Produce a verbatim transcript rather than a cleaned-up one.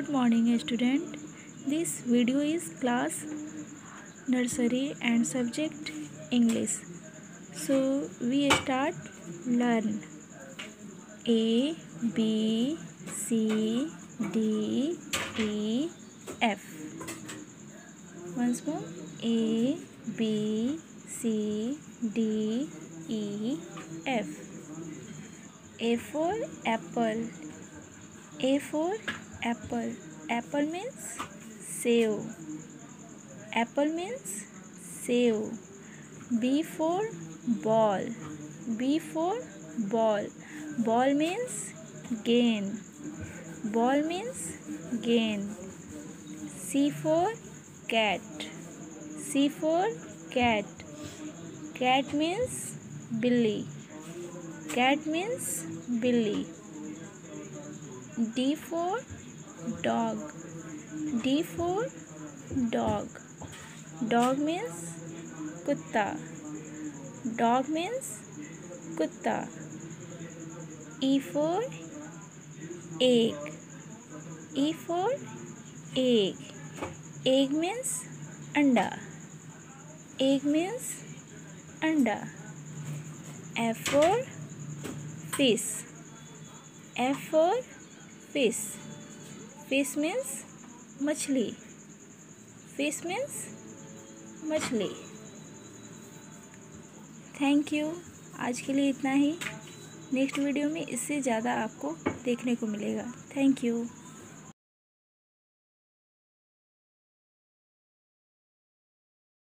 Good morning student. This video is class nursery and subject English. So we start learn A B C D E F. Once more A B C D E F. A for apple. A for apple. Apple means save. Apple means save. B for ball. B for ball. Ball means gain. Ball means gain. C for cat. C for cat. Cat means Billy. Cat means Billy. D for dog. D for dog. Dog means kutta. Dog means kutta. E for egg. E for egg. Egg means anda. Egg means anda. F for fish. F for fish. Fish means मछली. Fish means मछली. Thank you. आज के लिए इतना ही. Next video में इससे ज़्यादा आपको देखने को मिलेगा. Thank you.